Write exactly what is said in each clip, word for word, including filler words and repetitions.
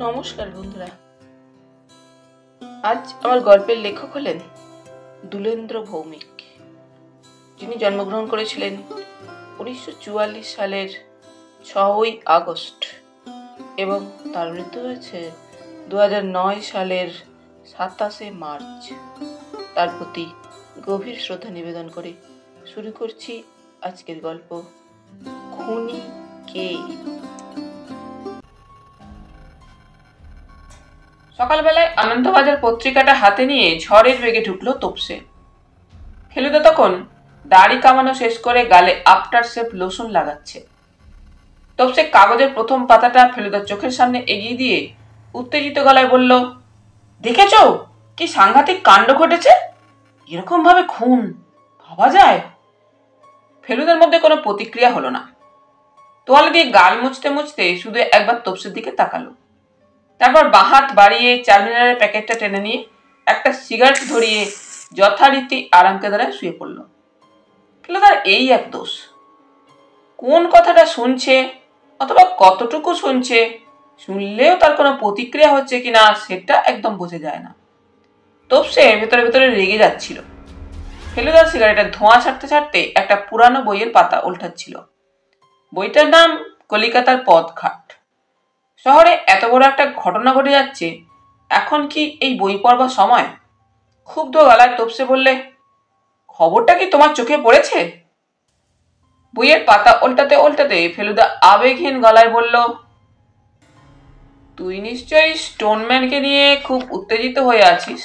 নমস্কার বন্ধুরা, আজ আমার গল্পের লেখক হলেন দুলেন্দ্র ভৌমিক, যিনি জন্মগ্রহণ করেছিলেন উনিশশো চুয়াল্লিশ সালের ছয়ই আগস্ট এবং তার মৃত্যু হয়েছে দু হাজার নয় সালের সাতাশে মার্চ। তার প্রতি গভীর শ্রদ্ধা নিবেদন করে শুরু করছি আজকের গল্প, খুনি কে। সকালবেলায় আনন্দবাজার পত্রিকাটা হাতে নিয়ে ঝড়ের বেগে ঢুকলো তোপসে। ফেলুদা তখন দাড়ি কামানো শেষ করে গালে আফটার শেভ লোশন লাগাচ্ছে। তোপসে কাগজের প্রথম পাতাটা ফেলুদার চোখের সামনে এগিয়ে দিয়ে উত্তেজিত গলায় বলল, দেখেছো কি সাংঘাতিক কাণ্ড ঘটেছে? এরকম ভাবে খুন ভাবা যায়? ফেলুদার মধ্যে কোনো প্রতিক্রিয়া হলো না। তোয়ালে দিয়ে গাল মুছতে মুছতে শুধু একবার তোপসের দিকে তাকালো। তারপর বাহাত বাড়িয়ে চারমিনারের প্যাকেটটা টেনে নিয়ে একটা সিগারেট ধরিয়ে যথারীতি আরামকে দ্বারা শুয়ে পড়ল। ফেলুদার এই এক দোষ, কোন কথাটা শুনছে অথবা কতটুকু শুনছে, শুনলেও তার কোনো প্রতিক্রিয়া হচ্ছে কিনা সেটা একদম বোঝা যায় না। তোপসে ভেতরে ভেতরে রেগে যাচ্ছিল। ফেলুদার সিগারেটের ধোঁয়া ছাড়তে ছাড়তে একটা পুরানো বইয়ের পাতা উল্টাচ্ছিল। বইটার নাম কলিকাতার পথঘাট। শহরে এত বড় একটা ঘটনা ঘটে যাচ্ছে, এখন কি এই বই পড়বার সময়? ক্ষুব্ধ গলায় তোপসে বললে, খবরটা কি তোমার চোখে পড়েছে? বইয়ের পাতা উল্টাতে উল্টাতে ফেলুদা আবেগহীন গলায় বলল, তুই নিশ্চয়ই স্টোনম্যানকে নিয়ে খুব উত্তেজিত হয়ে আছিস।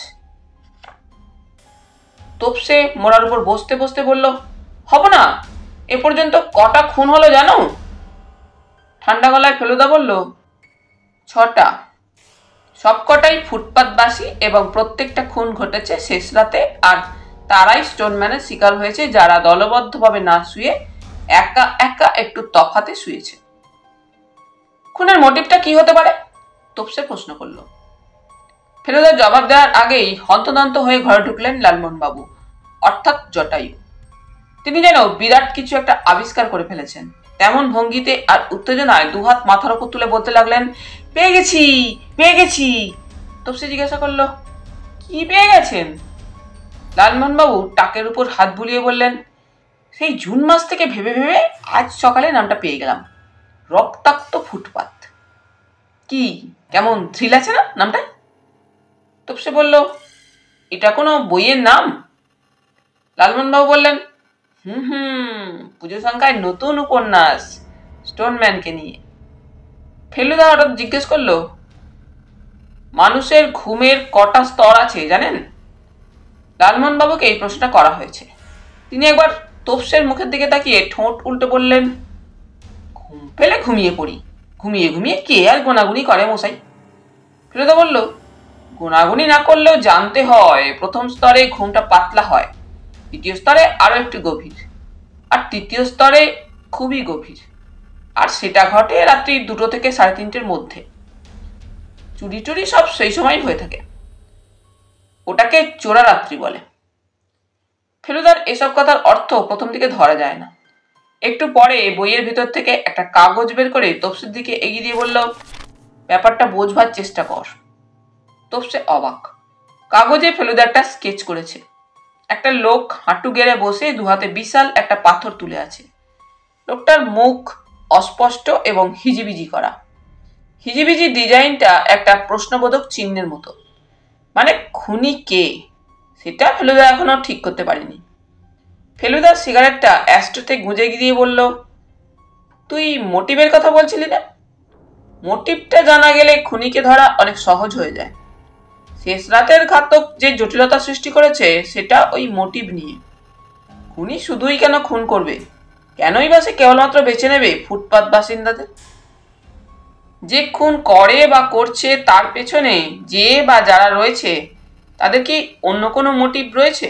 তোপসে মোড়ার উপর বসতে বসতে বলল, হব না, এ পর্যন্ত কটা খুন হলো জানো? ঠান্ডা গলায় ফেলুদা বলল, ছটা। সবকটাই ফুটপাতবাসী এবং প্রত্যেকটা খুন ঘটেছে শেষ রাতে, আর তারাই স্টোনম্যানের শিকার হয়েছে যারা দলবদ্ধভাবে না শুয়ে একা একা একটু তফাতে শুয়েছে। খুনের মোটিভটা কি হতে পারে? তোপসে প্রশ্ন করল। ফেলুদা জবাব দেওয়ার আগেই হন্তদন্ত হয়ে ঘরে ঢুকলেন লালমোহন বাবু, অর্থাৎ জটায়ু। তিনি যেন বিরাট কিছু একটা আবিষ্কার করে ফেলেছেন। তেমন ভঙ্গিতে আর উত্তেজনায় দুহাত মাথার উপর তুলে বলতে লাগলেন, পেয়ে গেছি পেয়ে গেছি। তোপসে জিজ্ঞাসা করলো, কি পেয়ে গেছেন? লালমোহন বাবু টাকের উপর হাত বুলিয়ে বললেন, সেই জুন মাস থেকে ভেবে ভেবে আজ সকালে নামটা পেয়ে গেলাম, রক্তাক্ত ফুটপাত। কি কেমন থ্রিল আছে না নামটা? তোপসে বলল, এটা কোনো বইয়ের নাম? লালমোহন বাবু বললেন, হুম হুম পুজো সংখ্যায় নতুন উপন্যাস স্টোনম্যানকে নিয়ে। ফেলুদা হঠাৎ জিজ্ঞেস করলো, মানুষের ঘুমের কটা স্তর আছে জানেন? লালমোহন বাবুকে এই প্রশ্নটা করা হয়েছে। তিনি একবার তোপসের মুখের দিকে তাকিয়ে ঠোঁট উল্টে বললেন, ঘুম পেলে ঘুমিয়ে পড়ি, ঘুমিয়ে ঘুমিয়ে কে আর গোনাগুনি করে মশাই। ফেলুদা বলল, গোনাগুনি না করলেও জানতে হয় প্রথম স্তরে ঘুমটা পাতলা হয়, দ্বিতীয় স্তরে আরো একটু গভীর, আর তৃতীয় স্তরে খুবই গভীর, আর সেটা ঘটে রাত্রি দুটো থেকে সাড়ে তিনটের মধ্যে। চুরি টুরি সব সেই সময় হয়ে থাকে, ওটাকে চোরা রাত্রি বলে। ফেলুদার এসব কথার অর্থ প্রথম দিকে ধরা যায় না। একটু পরে বইয়ের ভিতর থেকে একটা কাগজ বের করে তোপসের দিকে এগিয়ে দিয়ে বলল, ব্যাপারটা বোঝবার চেষ্টা কর। তোপসে অবাক। কাগজে ফেলুদা একটা স্কেচ করেছে। একটা লোক হাঁটু গেড়ে বসে দুহাতে বিশাল একটা পাথর তুলে আছে। লোকটার মুখ অস্পষ্ট এবং হিজিবিজি করা। হিজিবিজি ডিজাইনটা একটা প্রশ্নবোধক চিহ্নের মতো। মানে খুনি কে সেটা ফেলুদা এখনো ঠিক করতে পারেনি। ফেলুদার সিগারেটটা অ্যাস্ট্রোতে গুঁজে গিয়ে বলল, তুই মোটিভের কথা বলছিলি না? মোটিভটা জানা গেলে খুনিকে ধরা অনেক সহজ হয়ে যায়। শেষ রাতের ঘাতক যে জটিলতা সৃষ্টি করেছে সেটা ওই মোটিভ নিয়ে। খুনি শুধুই কেন খুন করবে? কেনই বা সে কেবলমাত্র বেছে নেবে ফুটপাত বাসিন্দাদের? যে খুন করে বা করছে তার পেছনে যে বা যারা রয়েছে তাদের কি অন্য কোনো মোটিভ রয়েছে?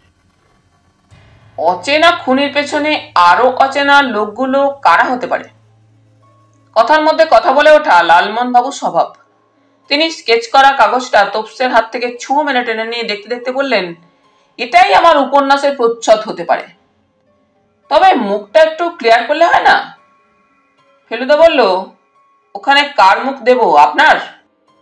অচেনা খুনির পেছনে আরো অচেনা লোকগুলো কারা হতে পারে? কথার মধ্যে কথা বলে ওঠা লালমোহন বাবুর স্বভাব। তিনি স্কেচ করা কাগজটা তোপসের হাত থেকে ছুঁ মেরে টেনে নিয়ে দেখতে দেখতে বললেন, এটাই আমার উপন্যাসের প্রচ্ছদ হতে পারে, তবে মুখটা একটু ক্লিয়ার করলে হয় না? ফেলুদা বলল, ওখানে কার মুখ দেব, আপনার?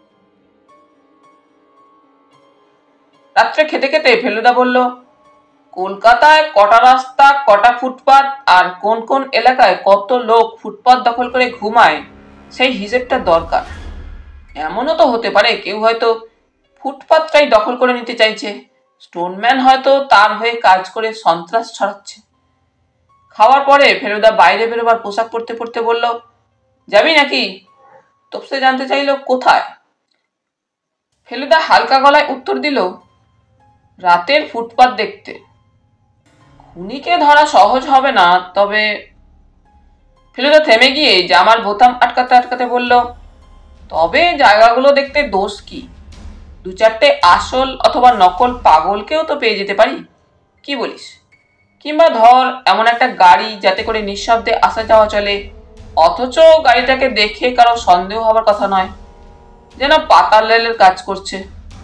রাত্রে খেতে খেতে ফেলুদা বলল, কলকাতায় কটা রাস্তা, কটা ফুটপাত, আর কোন কোন এলাকায় কত লোক ফুটপাত দখল করে ঘুমায় সেই হিসেবটা দরকার। এমনও তো হতে পারে কেউ হয়তো ফুটপাতটাই দখল করে নিতে চাইছে, স্টোনম্যান হয়তো তার হয়ে কাজ করে সন্ত্রাস ছড়াচ্ছে। খাওয়ার পরে ফেলুদা বাইরে বেরোবার পোশাক পরতে পরতে বলল, যাবি নাকি? তোপসে জানতে চাইল কোথায়। ফেলুদা হালকা গলায় উত্তর দিল, রাতের ফুটপাত দেখতে। খুনিকে ধরা সহজ হবে না, তবে। ফেলুদা থেমে গিয়ে জামার বোতাম আটকাতে আটকাতে বলল, তবে জায়গাগুলো দেখতে দোষ কি? দু চারটে আসল অথবা নকল পাগলকেও তো পেয়ে যেতে পারি, কি বলিস? কিংবা ধর এমন একটা গাড়ি যাতে করে নিঃশব্দে আসা যাওয়া চলে, অথচ গাড়িটাকে দেখে কারো সন্দেহ হবার কথা নয়, যেন পাতাল রেলের কাজ করছে।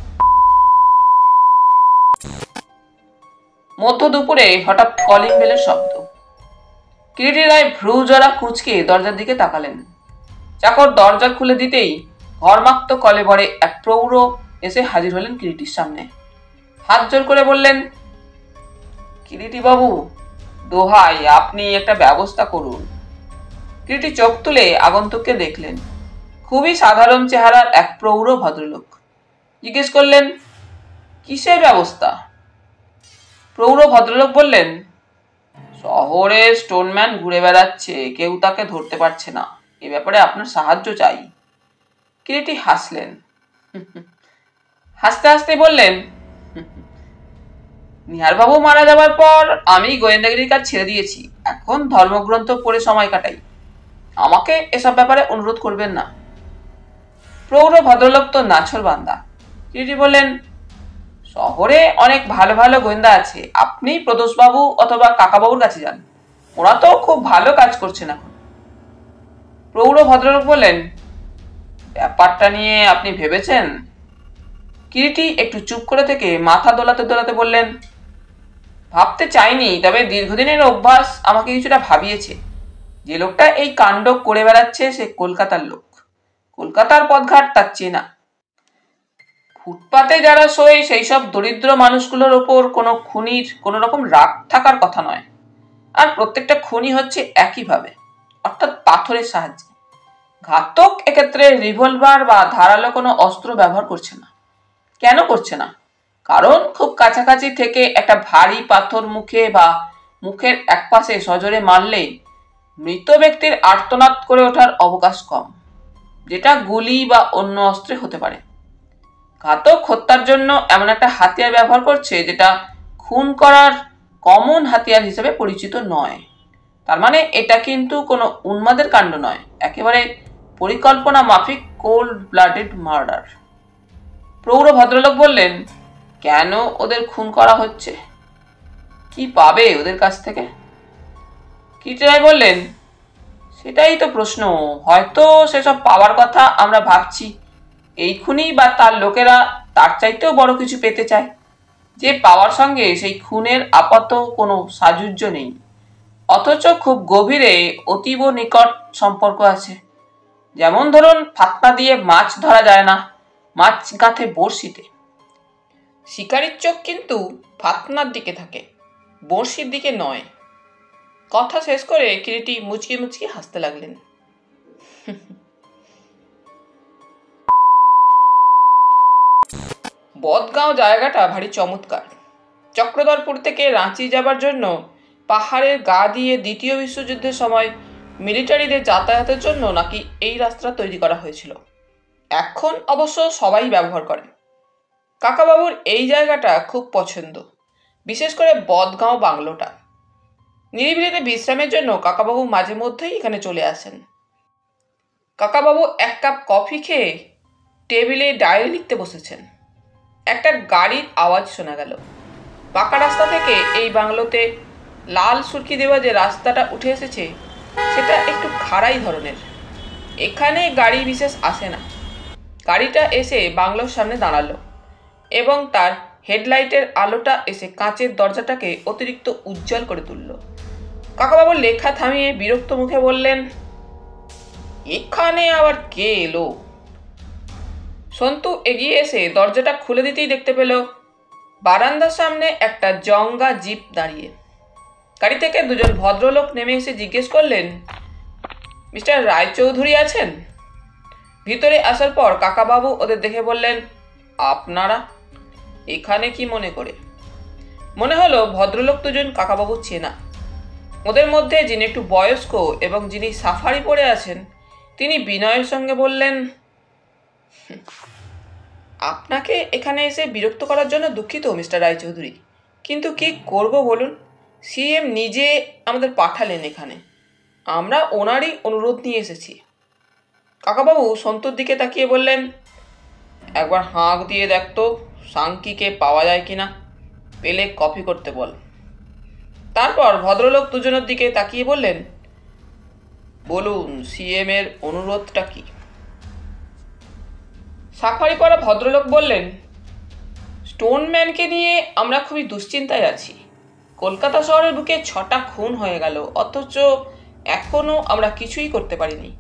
মধ্য দুপুরে হঠাৎ কলিং বেলের শব্দ। কিরিটি রায় ভ্রু জড়া কুঁচকে দরজার দিকে তাকালেন। চাকর দরজা খুলে দিতেই ঘরমাক্ত কলেবরে এক প্রৌঢ় এসে হাজির হলেন কিরিটির সামনে। হাত জোর করে বললেন, কিরিটি বাবু, দোহাই আপনি একটা ব্যবস্থা করুন। কিরিটি চোখ তুলে আগন্তুককে দেখলেন। খুবই সাধারণ চেহারার এক প্রৌঢ় ভদ্রলোক। জিজ্ঞেস করলেন, কিসের ব্যবস্থা? প্রৌঢ় ভদ্রলোক বললেন, শহরে স্টোনম্যান ঘুরে বেড়াচ্ছে, কেউ তাকে ধরতে পারছে না, এ ব্যাপারে আপনার সাহায্য চাই। কিরিটি হাসলেন। হাসতে হাসতে বললেন, নিহারবাবু মারা যাবার পর আমি গোয়েন্দাগিরির কাজ ছেড়ে দিয়েছি, এখন ধর্মগ্রন্থ পড়ে সময় কাটাই, আমাকে এসব ব্যাপারে অনুরোধ করবেন না। প্রৌঢ় ভদ্রলোক তো নাছর বান্দা। কিরিটি বললেন, শহরে অনেক ভালো ভালো গোয়েন্দা আছে, আপনি প্রদোষবাবু অথবা কাকাবাবুর কাছে যান, ওরা তো খুব ভালো কাজ করছেন এখন। প্রৌঢ় ভদ্রলোক বললেন, ব্যাপারটা নিয়ে আপনি ভেবেছেন? কিরিটি একটু চুপ করে থেকে মাথা দোলাতে দোলাতে বললেন, ভাবতে চাইনি, তবে দীর্ঘদিনের অভ্যাস আমাকে কিছুটা ভাবিয়েছে। যে লোকটা এই কাণ্ড করে বেড়াচ্ছে সে কলকাতার লোক, কলকাতার পথঘাট তার চেনা। ফুটপাতে যারা শোয় সেই সব দরিদ্র মানুষগুলোর ওপর কোনো খুনির কোনো রকম রাগ থাকার কথা নয়। আর প্রত্যেকটা খুনি হচ্ছে একইভাবে, অর্থাৎ পাথরের সাহায্যে। ঘাতক এক্ষেত্রে রিভলভার বা ধারালো কোনো অস্ত্র ব্যবহার করছে না। কেন করছে না? কারণ খুব কাছাকাছি থেকে একটা ভারী পাথর মুখে বা মুখের একপাশে সজোরে মারলেই মৃত ব্যক্তির আর্তনাদ করে ওঠার অবকাশ কম, যেটা গুলি বা অন্য অস্ত্রে হতে পারে। ঘাতক হত্যার জন্য এমন একটা হাতিয়ার ব্যবহার করছে যেটা খুন করার কমন হাতিয়ার হিসেবে পরিচিত নয়। তার মানে এটা কিন্তু কোনো উন্মাদের কাণ্ড নয়, একেবারে পরিকল্পনা মাফিক কোল্ড ব্লাডেড মার্ডার। প্রৌঢ় ভদ্রলোক বললেন, কেন ওদের খুন করা হচ্ছে? কি পাবে ওদের কাছ থেকে? কিরিটি রায় বললেন, সেটাই তো প্রশ্ন। হয়তো সেসব পাওয়ার কথা আমরা ভাবছি, এই খুনি বা তার লোকেরা তার চাইতেও বড় কিছু পেতে চায়, যে পাওয়ার সঙ্গে সেই খুনের আপাত কোনো সাযুজ্য নেই, অথচ খুব গভীরে অতীব নিকট সম্পর্ক আছে। যেমন ধরুন, ফাতনা দিয়ে মাছ ধরা যায় না, মাছ গাঁথে বড়শিতে। শিকারির চোখ কিন্তু ফাতনার দিকে থাকে, বড়শির দিকে নয়। কথা শেষ করে কিরিটি মুচকি মুচকি হাসতে লাগলেন। বদগাঁও জায়গাটা ভারী চমৎকার। চক্রধরপুর থেকে রাঁচি যাবার জন্য পাহাড়ের গা দিয়ে দ্বিতীয় বিশ্বযুদ্ধের সময় মিলিটারিদের যাতায়াতের জন্য নাকি এই রাস্তা তৈরি করা হয়েছিল। এখন অবশ্য সবাই ব্যবহার করে। কাকাবাবুর এই জায়গাটা খুব পছন্দ, বিশেষ করে বদগাঁও বাংলোটা। নিরিবিলিতে বিশ্রামের জন্য কাকাবাবু মাঝে মধ্যেই এখানে চলে আসেন। কাকাবাবু এক কাপ কফি খেয়ে টেবিলে ডায়েরি লিখতে বসেছেন। একটা গাড়ির আওয়াজ শোনা গেল। পাকা রাস্তা থেকে এই বাংলোতে লাল সুরকি দেওয়া যে রাস্তাটা উঠে এসেছে সেটা একটু খাড়াই ধরনের। এখানে গাড়ি বিশেষ আসে না। গাড়িটা এসে বাংলোর সামনে দাঁড়ালো এবং তার হেডলাইটের আলোটা এসে কাঁচের দরজাটাকে অতিরিক্ত উজ্জ্বল করে তুলল। কাকাবাবু লেখা থামিয়ে বিরক্ত মুখে বললেন, এখানে আবার কে এলো? সন্তু এগিয়ে এসে দরজাটা খুলে দিতেই দেখতে পেল বারান্দার সামনে একটা জঙ্গা জিপ দাঁড়িয়ে। গাড়ি থেকে দুজন ভদ্রলোক নেমে এসে জিজ্ঞেস করলেন, মিস্টার রায়চৌধুরী আছেন? ভিতরে আসার পর কাকাবাবু ওদের দেখে বললেন, আপনারা এখানে কি মনে করে? মনে হলো ভদ্রলোক দুজন কাকাবাবু চেনা। ওদের মধ্যে যিনি একটু বয়স্ক এবং যিনি সাফারি পরে আছেন, তিনি বিনয়ের সঙ্গে বললেন, আপনাকে এখানে এসে বিরক্ত করার জন্য দুঃখিত মিস্টার রায়চৌধুরী, কিন্তু কি করব বলুন? সিএম নিজে আমাদের পাঠালেন এখানে, আমরা ওনারই অনুরোধ নিয়ে এসেছি। কাকাবাবু সন্তুর দিকে তাকিয়ে বললেন, একবার হাঁক দিয়ে দেখতো সাংকিকে পাওয়া যায় কিনা, পেলে কফি করতে বল। তারপর ভদ্রলোক দুজনের দিকে তাকিয়ে বললেন, বলুন সিএম এর অনুরোধটা কি? সাফারি পরা ভদ্রলোক বললেন, স্টোনম্যানকে নিয়ে আমরা খুবই দুশ্চিন্তায় আছি। কলকাতা শহরের বুকে ছটা খুন হয়ে গেল, অথচ এখনো আমরা কিছুই করতে পারিনি।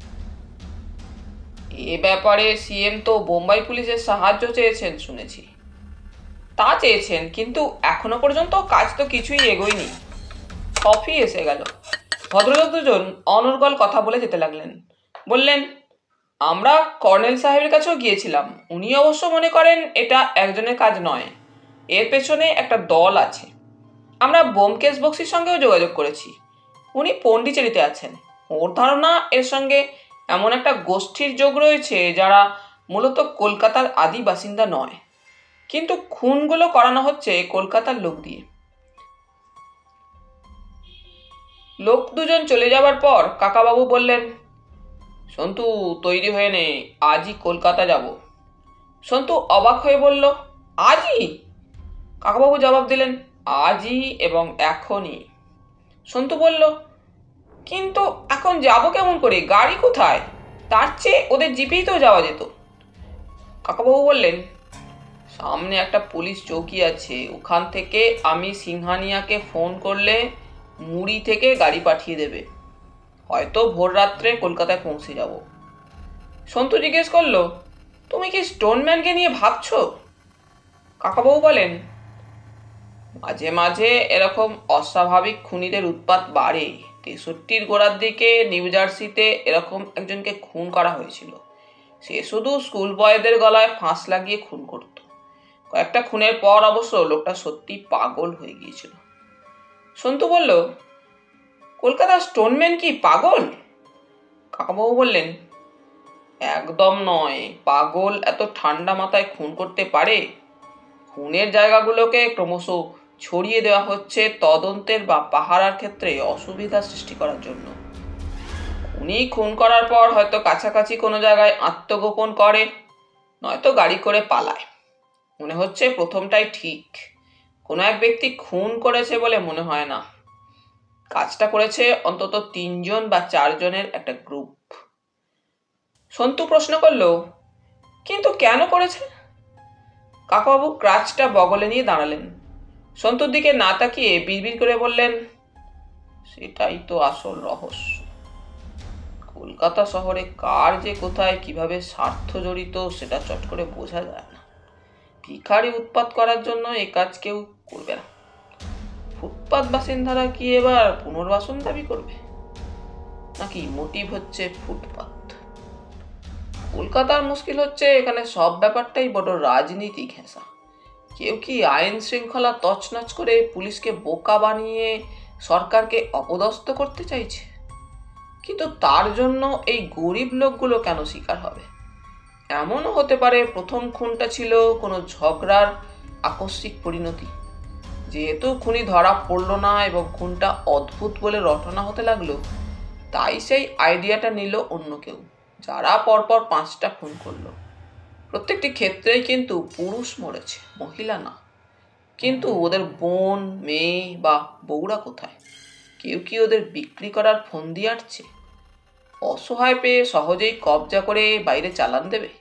এ ব্যাপারে সিএম তো বোম্বাই পুলিশের সাহায্য চেয়েছেন শুনেছি। তা চেয়েছেন, কিন্তু এখনো পর্যন্ত কাজ তো কিছুই এগোয়নি। কফি এসে গেল। ভদ্রলোক দুজন অনর্গল কথা বলে যেতে লাগলেন। বললেন, আমরা কর্নেল সাহেবের কাছেও গিয়েছিলাম। উনি অবশ্য মনে করেন এটা একজনের কাজ নয়, এর পেছনে একটা দল আছে। আমরা ব্যোমকেশ বক্সির সঙ্গেও যোগাযোগ করেছি, উনি পন্ডিচেরিতে আছেন। ওর ধারণা এর সঙ্গে এমন একটা গোষ্ঠীর যোগ রয়েছে যারা মূলত কলকাতার আদি বাসিন্দা নয়, কিন্তু খুনগুলো করানো হচ্ছে কলকাতার লোক দিয়ে। লোক দুজন চলে যাবার পর কাকাবাবু বললেন, সন্তু তৈরি হয়ে নে, আজই কলকাতা যাব। সন্তু অবাক হয়ে বলল, আজই? কাকাবাবু জবাব দিলেন, আজই এবং এখনই। সন্তু বলল, কিন্তু এখন যাব কেমন করে? গাড়ি কোথায়? তার চেয়ে ওদের জিপেই তো যাওয়া যেত। কাকাবাবু বললেন, সামনে একটা পুলিশ চৌকি আছে, ওখান থেকে আমি সিংহানিয়াকে ফোন করলে মুড়ি থেকে গাড়ি পাঠিয়ে দেবে। হয়তো ভোর রাত্রে কলকাতায় পৌঁছে যাব। সন্তু জিজ্ঞেস করলো, তুমি কি স্টোনম্যানকে নিয়ে ভাবছো? কাকাবাবু বলেন, মাঝে মাঝে এরকম অস্বাভাবিক খুনিদের উৎপাত বাড়ে। তেষট্টির গোড়ার দিকে নিউ জার্সিতে এরকম একজনকে খুন করা হয়েছিল। সে শুধু স্কুল বয়দের গলায় ফাঁস লাগিয়ে খুন করত। কয়েকটা খুনের পর অবশ্য লোকটা সত্যি পাগল হয়ে গিয়েছিল। সন্তু বলল, কলকাতার স্টোনম্যান কি পাগল? কাকাবাবু বললেন, একদম নয়। পাগল এত ঠান্ডা মাথায় খুন করতে পারে? খুনের জায়গাগুলোকে ক্রমশ ছড়িয়ে দেওয়া হচ্ছে তদন্তের বা পাহারার ক্ষেত্রে অসুবিধা সৃষ্টি করার জন্য। উনি খুন করার পর হয়তো কাছাকাছি কোনো জায়গায় আত্মগোপন করে, নয়তো গাড়ি করে পালায়। মনে হচ্ছে প্রথমটাই ঠিক। কোনো এক ব্যক্তি খুন করেছে বলে মনে হয় না। কাজটা করেছে অন্তত তিনজন বা চারজনের একটা গ্রুপ। সন্তু প্রশ্ন করল, কিন্তু কেন করেছে? কাকাবাবু ক্রাচটা বগলে নিয়ে দাঁড়ালেন। সন্তুর দিকে না তাকিয়ে বিড়বিড় করে বললেন, সেটাই তো আসল রহস্য। কলকাতা শহরে কার যে কোথায় কিভাবে স্বার্থ জড়িত সেটা চট করে বোঝা যায় না। ভিখারি উৎপাত করার জন্য এ কাজ কেউ করবে না। ফুটপাত বাসিন্দারা কি এবার পুনর্বাসন দাবি করবে, নাকি মোটিভ হচ্ছে ফুটপাত? কলকাতার মুশকিল হচ্ছে এখানে সব ব্যাপারটাই বড় রাজনীতি ঘেঁষা। কেউ কি আইন শৃঙ্খলা তছনছ করে পুলিশকে বোকা বানিয়ে সরকারকে অপদস্থ করতে চাইছে? কিন্তু তার জন্য এই গরিব লোকগুলো কেন শিকার হবে? এমনও হতে পারে প্রথম খুনটা ছিল কোনো ঝগড়ার আকস্মিক পরিণতি। যেহেতু খুনি ধরা পড়ল না এবং খুনটা অদ্ভুত বলে রটনা হতে লাগলো, তাই সেই আইডিয়াটা নিল অন্য কেউ, যারা পরপর পাঁচটা খুন করলো। প্রত্যেকটি ক্ষেত্রেই কিন্তু পুরুষ মরেছে, মহিলা না। কিন্তু ওদের বোন, মেয়ে বা বউরা কোথায়? কেউ কি ওদের বিক্রি করার ফন্দি আটছে? অসহায় পেয়ে সহজেই কবজা করে বাইরে চালান দেবে?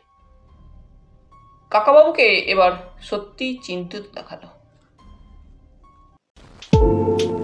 কাকাবাবুকে এবার সত্যি চিন্তিত দেখালো।